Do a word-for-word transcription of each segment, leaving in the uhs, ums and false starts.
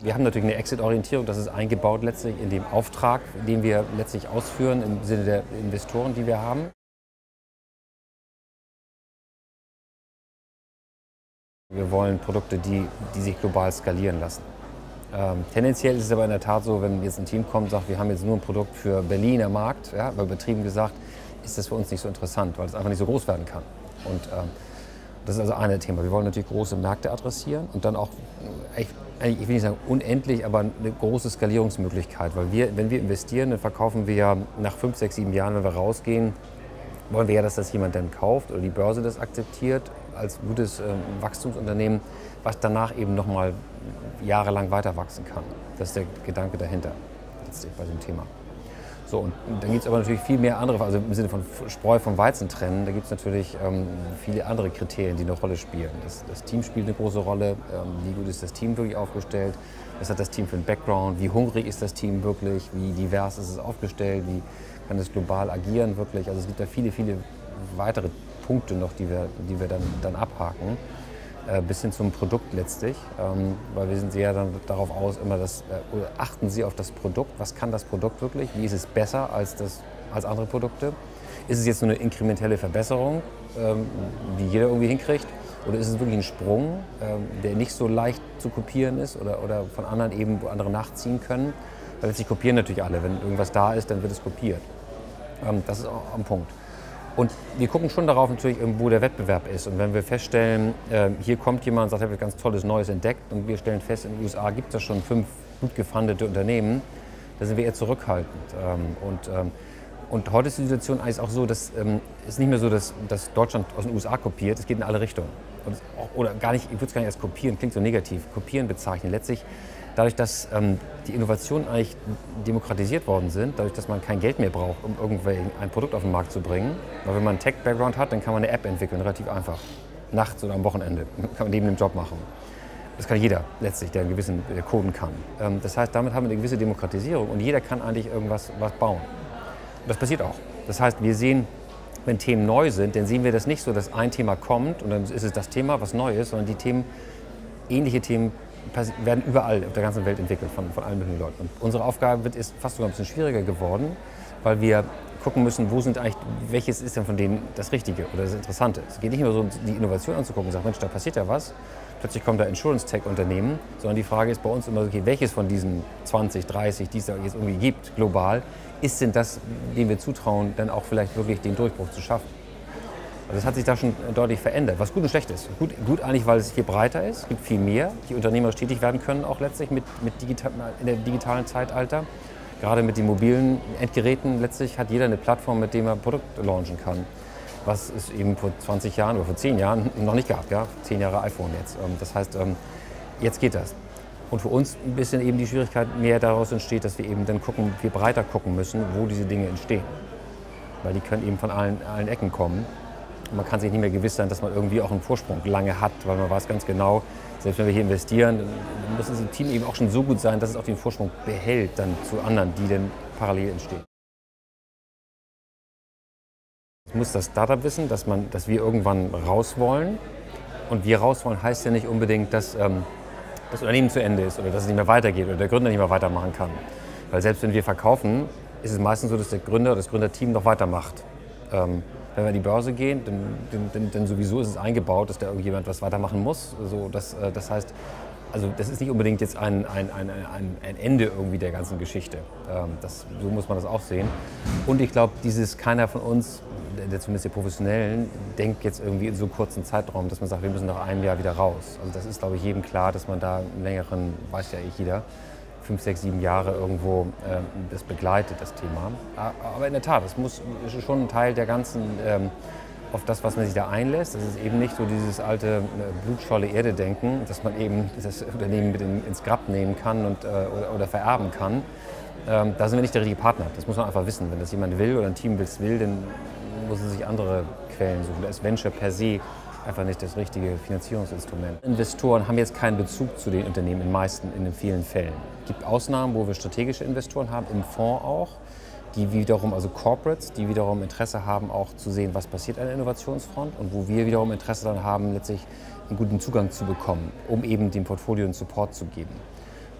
Wir haben natürlich eine Exit-Orientierung, das ist eingebaut letztlich in den Auftrag, den wir letztlich ausführen im Sinne der Investoren, die wir haben. Wir wollen Produkte, die, die sich global skalieren lassen. Ähm, tendenziell ist es aber in der Tat so, wenn jetzt ein Team kommt und sagt, wir haben jetzt nur ein Produkt für Berliner Markt, ja, aber übertrieben gesagt, ist das für uns nicht so interessant, weil es einfach nicht so groß werden kann. Und ähm, das ist also ein Thema. Wir wollen natürlich große Märkte adressieren und dann auch, ich, ich will nicht sagen unendlich, aber eine große Skalierungsmöglichkeit. Weil wir, wenn wir investieren, dann verkaufen wir ja nach fünf, sechs, sieben Jahren, wenn wir rausgehen, wollen wir ja, dass das jemand dann kauft oder die Börse das akzeptiert als gutes äh, Wachstumsunternehmen, was danach eben noch mal jahrelang weiter wachsen kann. Das ist der Gedanke dahinter letztlich bei dem Thema. So, und dann gibt es aber natürlich viel mehr andere, also im Sinne von Spreu vom Weizen trennen, da gibt es natürlich ähm, viele andere Kriterien, die eine Rolle spielen. Das, das Team spielt eine große Rolle, ähm, wie gut ist das Team wirklich aufgestellt, was hat das Team für einen Background, wie hungrig ist das Team wirklich, wie divers ist es aufgestellt, wie kann es global agieren wirklich. Also es gibt da viele, viele weitere Punkte noch, die wir, die wir dann, dann abhaken. Äh, bis hin zum Produkt letztlich, ähm, weil wir sind sehr dann darauf aus, immer das, äh, oder achten Sie auf das Produkt, was kann das Produkt wirklich, wie ist es besser als, das, als andere Produkte, ist es jetzt nur eine inkrementelle Verbesserung, ähm, die jeder irgendwie hinkriegt, oder ist es wirklich ein Sprung, ähm, der nicht so leicht zu kopieren ist oder, oder von anderen eben, wo andere nachziehen können, weil letztlich kopieren natürlich alle, wenn irgendwas da ist, dann wird es kopiert. Ähm, das ist auch am Punkt. Und wir gucken schon darauf natürlich, wo der Wettbewerb ist. Und wenn wir feststellen, äh, hier kommt jemand und sagt, ich habe etwas ganz Tolles Neues entdeckt und wir stellen fest, in den U S A gibt es schon fünf gut gefundete Unternehmen, da sind wir eher zurückhaltend. Ähm, und, ähm, und heute ist die Situation eigentlich auch so, dass ähm, es ist nicht mehr so, dass, dass Deutschland aus den U S A kopiert, es geht in alle Richtungen. Und auch, oder gar nicht, ich würde es gar nicht als kopieren, klingt so negativ, kopieren bezeichnen. Letztlich dadurch, dass ähm, die Innovationen eigentlich demokratisiert worden sind, dadurch, dass man kein Geld mehr braucht, um irgendwie ein Produkt auf den Markt zu bringen. Weil wenn man einen Tech-Background hat, dann kann man eine App entwickeln, relativ einfach. Nachts oder am Wochenende kann man neben dem Job machen. Das kann jeder letztlich, der einen gewissen der coden kann. Ähm, das heißt, damit haben wir eine gewisse Demokratisierung und jeder kann eigentlich irgendwas was bauen. Und das passiert auch. Das heißt, wir sehen, wenn Themen neu sind, dann sehen wir das nicht so, dass ein Thema kommt und dann ist es das Thema, was neu ist, sondern die Themen, ähnliche Themen, werden überall auf der ganzen Welt entwickelt von, von allen möglichen Leuten. Und unsere Aufgabe wird, ist fast sogar ein bisschen schwieriger geworden, weil wir gucken müssen, wo sind eigentlich, welches ist denn von denen das Richtige oder das Interessante. Es geht nicht nur so, die Innovation anzugucken und sagen, Mensch, da passiert ja was. Plötzlich kommt da Insurance-Tech-Unternehmen, sondern die Frage ist bei uns immer, okay, welches von diesen zwanzig, dreißig, die es da jetzt irgendwie gibt, global, ist denn das, dem wir zutrauen, dann auch vielleicht wirklich den Durchbruch zu schaffen. Also das hat sich da schon deutlich verändert, was gut und schlecht ist. Gut, gut eigentlich, weil es hier breiter ist, es gibt viel mehr, die unternehmerisch tätig werden können, auch letztlich mit, mit digital, in der digitalen Zeitalter. Gerade mit den mobilen Endgeräten letztlich hat jeder eine Plattform, mit der er Produkte launchen kann. Was es eben vor zwanzig Jahren oder vor zehn Jahren noch nicht gab. Ja? zehn Jahre iPhone jetzt. Das heißt, jetzt geht das. Und für uns ein bisschen eben die Schwierigkeit mehr daraus entsteht, dass wir eben dann gucken, wir breiter gucken müssen, wo diese Dinge entstehen. Weil die können eben von allen, allen Ecken kommen. Und man kann sich nicht mehr gewiss sein, dass man irgendwie auch einen Vorsprung lange hat, weil man weiß ganz genau, selbst wenn wir hier investieren, dann muss das Team eben auch schon so gut sein, dass es auch den Vorsprung behält dann zu anderen, die dann parallel entstehen. Es muss das Startup wissen, dass, man, dass wir irgendwann raus wollen. Und wir raus wollen heißt ja nicht unbedingt, dass ähm, das Unternehmen zu Ende ist oder dass es nicht mehr weitergeht oder der Gründer nicht mehr weitermachen kann. Weil selbst wenn wir verkaufen, ist es meistens so, dass der Gründer, das Gründerteam noch weitermacht. Ähm, Wenn wir an die Börse gehen, dann, dann, dann sowieso ist es eingebaut, dass da irgendjemand was weitermachen muss. Also das, das heißt, also das ist nicht unbedingt jetzt ein, ein, ein, ein, ein Ende irgendwie der ganzen Geschichte. Das, so muss man das auch sehen. Und ich glaube, dieses keiner von uns, der, zumindest der Professionellen, denkt jetzt irgendwie in so einem kurzen Zeitraum, dass man sagt, wir müssen nach einem Jahr wieder raus. Also das ist, glaube ich, jedem klar, dass man da einen längeren, weiß ja eh jeder, fünf, sechs, sieben Jahre irgendwo äh, das begleitet, das Thema. Aber in der Tat, es muss ist schon ein Teil der ganzen, ähm, auf das, was man sich da einlässt. Das ist eben nicht so dieses alte äh, blutscholle Erde-Denken, dass man eben das Unternehmen mit in, ins Grab nehmen kann und, äh, oder, oder vererben kann. Ähm, da sind wir nicht der richtige Partner. Das muss man einfach wissen. Wenn das jemand will oder ein Team will, will, dann muss es sich andere Quellen suchen. Da ist Venture per se einfach nicht das richtige Finanzierungsinstrument. Investoren haben jetzt keinen Bezug zu den Unternehmen, in den meisten, in den vielen Fällen. Es gibt Ausnahmen, wo wir strategische Investoren haben, im Fonds auch, die wiederum, also Corporates, die wiederum Interesse haben, auch zu sehen, was passiert an der Innovationsfront und wo wir wiederum Interesse daran haben, letztlich einen guten Zugang zu bekommen, um eben dem Portfolio einen Support zu geben.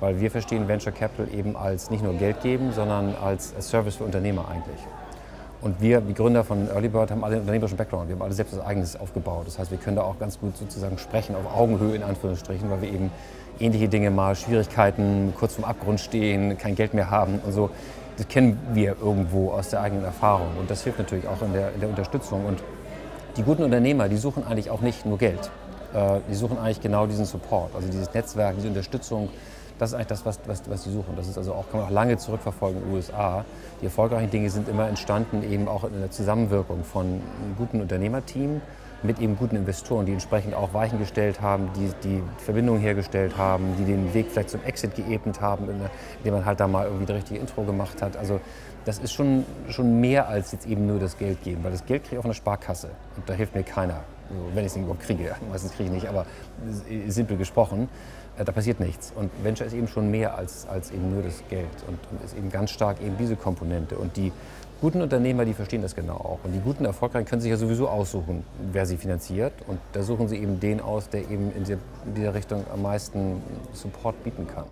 Weil wir verstehen Venture Capital eben als nicht nur Geld geben, sondern als Service für Unternehmer eigentlich. Und wir, die Gründer von Early Bird, haben alle einen unternehmerischen Background. Wir haben alle selbst das Eigenes aufgebaut. Das heißt, wir können da auch ganz gut sozusagen sprechen, auf Augenhöhe in Anführungsstrichen, weil wir eben ähnliche Dinge mal, Schwierigkeiten, kurz vorm Abgrund stehen, kein Geld mehr haben und so. Das kennen wir irgendwo aus der eigenen Erfahrung. Und das hilft natürlich auch in der, in der Unterstützung. Und die guten Unternehmer, die suchen eigentlich auch nicht nur Geld. Äh, die suchen eigentlich genau diesen Support, also dieses Netzwerk, diese Unterstützung. Das ist eigentlich das, was, was, was die suchen. Das ist also auch, kann man auch lange zurückverfolgen in den U S A. Die erfolgreichen Dinge sind immer entstanden, eben auch in der Zusammenwirkung von einem guten Unternehmerteam mit eben guten Investoren, die entsprechend auch Weichen gestellt haben, die die Verbindungen hergestellt haben, die den Weg vielleicht zum Exit geebnet haben, indem man halt da mal irgendwie das richtige Intro gemacht hat. Also das ist schon, schon mehr als jetzt eben nur das Geld geben, weil das Geld kriege ich auf einer Sparkasse und da hilft mir keiner. Also, wenn ich es überhaupt kriege, meistens kriege ich nicht, aber simpel gesprochen, da passiert nichts. Und Venture ist eben schon mehr als, als eben nur das Geld und, und ist eben ganz stark eben diese Komponente. Und die guten Unternehmer, die verstehen das genau auch. Und die guten Erfolgreichen können sich ja sowieso aussuchen, wer sie finanziert. Und da suchen sie eben den aus, der eben in dieser Richtung am meisten Support bieten kann.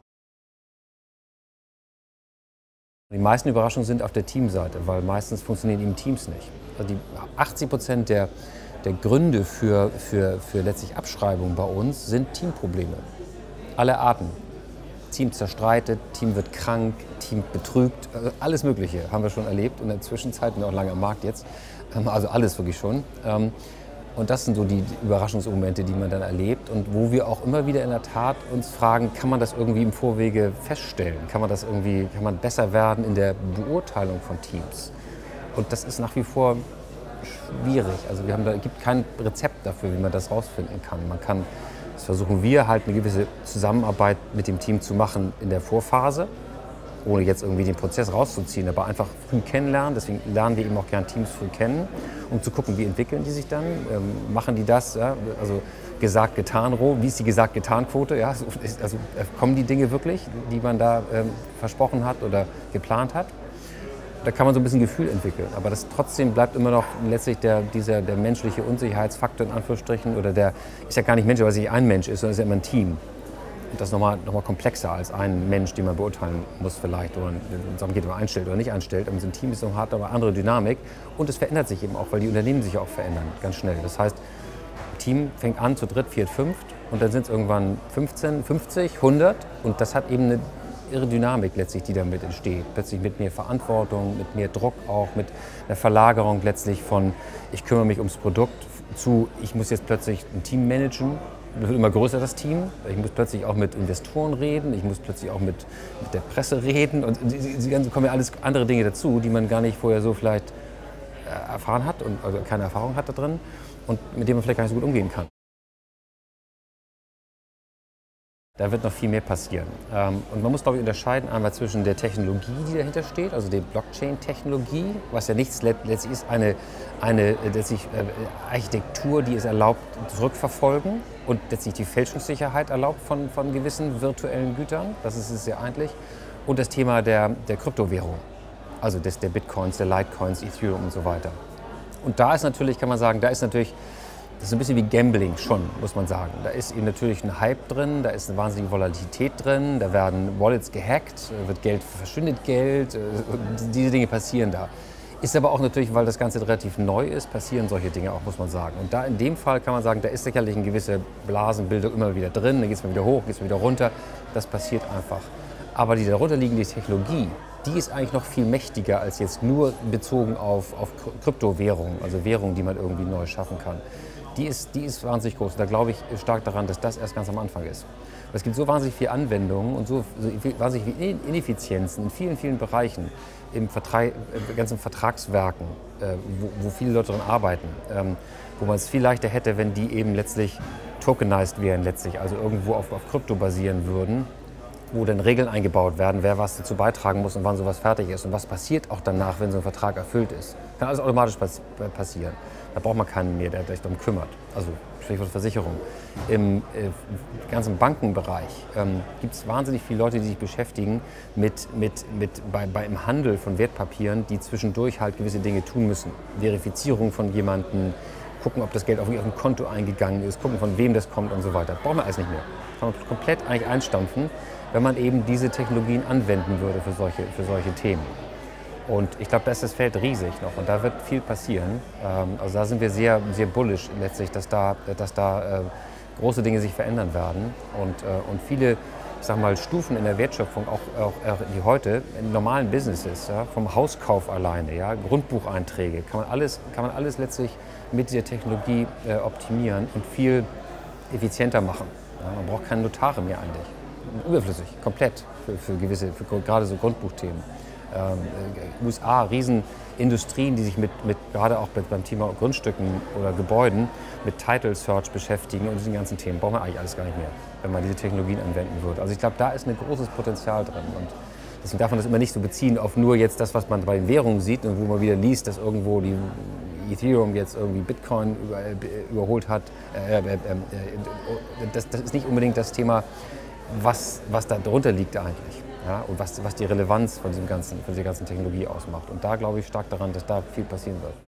Die meisten Überraschungen sind auf der Teamseite, weil meistens funktionieren eben Teams nicht. Also die achtzig Prozent der, der Gründe für, für, für letztlich Abschreibungen bei uns sind Teamprobleme. Alle Arten. Team zerstreitet, Team wird krank, Team betrügt, also alles Mögliche haben wir schon erlebt in der Zwischenzeit, und auch lange am Markt jetzt, also alles wirklich schon. Und das sind so die Überraschungsmomente, die man dann erlebt und wo wir auch immer wieder in der Tat uns fragen, kann man das irgendwie im Vorwege feststellen? Kann man das irgendwie, kann man besser werden in der Beurteilung von Teams? Und das ist nach wie vor schwierig. Also wir haben da, es gibt kein Rezept dafür, wie man das rausfinden kann. Man kann Das versuchen wir halt, eine gewisse Zusammenarbeit mit dem Team zu machen in der Vorphase, ohne jetzt irgendwie den Prozess rauszuziehen, aber einfach früh kennenlernen. Deswegen lernen wir eben auch gern Teams früh kennen, um zu gucken, wie entwickeln die sich dann, ähm, machen die das, ja? Also gesagt, getan, roh, wie ist die gesagt, getan Quote, ja? Also kommen die Dinge wirklich, die man da ähm, versprochen hat oder geplant hat. Da kann man so ein bisschen Gefühl entwickeln, aber das trotzdem bleibt immer noch letztlich der, dieser, der menschliche Unsicherheitsfaktor in Anführungsstrichen, oder der ist ja gar nicht Mensch, weil es nicht ein Mensch ist, sondern es ist ja immer ein Team. Und das ist nochmal noch mal komplexer als ein Mensch, den man beurteilen muss vielleicht, oder sagen geht, ob man einstellt oder nicht einstellt. Aber so ein Team ist noch hart, aber eine andere Dynamik und es verändert sich eben auch, weil die Unternehmen sich auch verändern, ganz schnell. Das heißt, ein Team fängt an zu dritt, viert, fünft und dann sind es irgendwann fünfzehn, fünfzig, hundert und das hat eben eine irre Dynamik letztlich, die damit entsteht. Plötzlich mit mehr Verantwortung, mit mehr Druck auch, mit einer Verlagerung letztlich von ich kümmere mich ums Produkt zu ich muss jetzt plötzlich ein Team managen. Das wird immer größer, das Team. Ich muss plötzlich auch mit Investoren reden, ich muss plötzlich auch mit, mit der Presse reden und die ganzen kommen ja alles andere Dinge dazu, die man gar nicht vorher so vielleicht erfahren hat und also keine Erfahrung hat da drin und mit denen man vielleicht gar nicht so gut umgehen kann. Da wird noch viel mehr passieren. Und man muss, glaube ich, unterscheiden einmal zwischen der Technologie, die dahinter steht, also der Blockchain-Technologie, was ja nichts letztlich ist, eine, eine letztlich Architektur, die es erlaubt, zurückverfolgen und letztlich die Fälschungssicherheit erlaubt von, von gewissen virtuellen Gütern. Das ist es sehr eigentlich. Und das Thema der, der Kryptowährung, also des, der Bitcoins, der Litecoins, Ethereum und so weiter. Und da ist natürlich, kann man sagen, da ist natürlich das ist ein bisschen wie Gambling schon, muss man sagen. Da ist eben natürlich ein Hype drin, da ist eine wahnsinnige Volatilität drin, da werden Wallets gehackt, wird Geld, verschwindet Geld, diese Dinge passieren da. Ist aber auch natürlich, weil das Ganze relativ neu ist, passieren solche Dinge auch, muss man sagen. Und da in dem Fall kann man sagen, da ist sicherlich eine gewisse Blasenbildung immer wieder drin, dann geht es mal wieder hoch, geht es wieder runter, das passiert einfach. Aber die darunterliegende Technologie, die ist eigentlich noch viel mächtiger als jetzt nur bezogen auf, auf Kryptowährungen, also Währungen, die man irgendwie neu schaffen kann. Die ist, die ist wahnsinnig groß. Da glaube ich stark daran, dass das erst ganz am Anfang ist. Es gibt so wahnsinnig viele Anwendungen und so, so wahnsinnig viele Ineffizienzen in vielen, vielen Bereichen, im Vertrag, ganzen Vertragswerken, äh, wo, wo viele Leute daran arbeiten, ähm, wo man es viel leichter hätte, wenn die eben letztlich tokenized wären, letztlich, also irgendwo auf, auf Krypto basieren würden, wo dann Regeln eingebaut werden, wer was dazu beitragen muss und wann sowas fertig ist und was passiert auch danach, wenn so ein Vertrag erfüllt ist. Kann alles automatisch pass passieren. Da braucht man keinen mehr, der sich darum kümmert. Also Stichwort Versicherung. Im äh, ganzen Bankenbereich ähm, gibt es wahnsinnig viele Leute, die sich beschäftigen mit, mit, mit bei, bei, im Handel von Wertpapieren, die zwischendurch halt gewisse Dinge tun müssen. Verifizierung von jemandem, gucken, ob das Geld auf Ihrem Konto eingegangen ist, gucken, von wem das kommt und so weiter. Braucht man alles nicht mehr. Kann man komplett eigentlich einstampfen, wenn man eben diese Technologien anwenden würde für solche, für solche Themen. Und ich glaube, da ist das Feld riesig noch und da wird viel passieren. Also da sind wir sehr, sehr bullish letztlich, dass da, dass da große Dinge sich verändern werden und, und viele, ich sag mal, Stufen in der Wertschöpfung, auch, auch die heute in normalen Businesses, ja, vom Hauskauf alleine, ja, Grundbucheinträge, kann man alles, kann man alles letztlich mit dieser Technologie äh, optimieren und viel effizienter machen. Ja, man braucht keine Notare mehr eigentlich. Überflüssig, komplett für, für gewisse, für gerade so Grundbuchthemen. Ähm, U S A, Riesenindustrien, die sich mit, mit gerade auch beim Thema Grundstücken oder Gebäuden mit Title Search beschäftigen und diesen ganzen Themen. Braucht man eigentlich alles gar nicht mehr, wenn man diese Technologien anwenden würde. Also ich glaube, da ist ein großes Potenzial drin. Und deswegen darf man das immer nicht so beziehen auf nur jetzt das, was man bei den Währungen sieht und wo man wieder liest, dass irgendwo die Ethereum jetzt irgendwie Bitcoin über, überholt hat. Äh, äh, äh, das, das ist nicht unbedingt das Thema, was, was da drunter liegt eigentlich. Ja, und was, was die Relevanz von, diesem ganzen, von dieser ganzen Technologie ausmacht. Und da glaube ich stark daran, dass da viel passieren wird.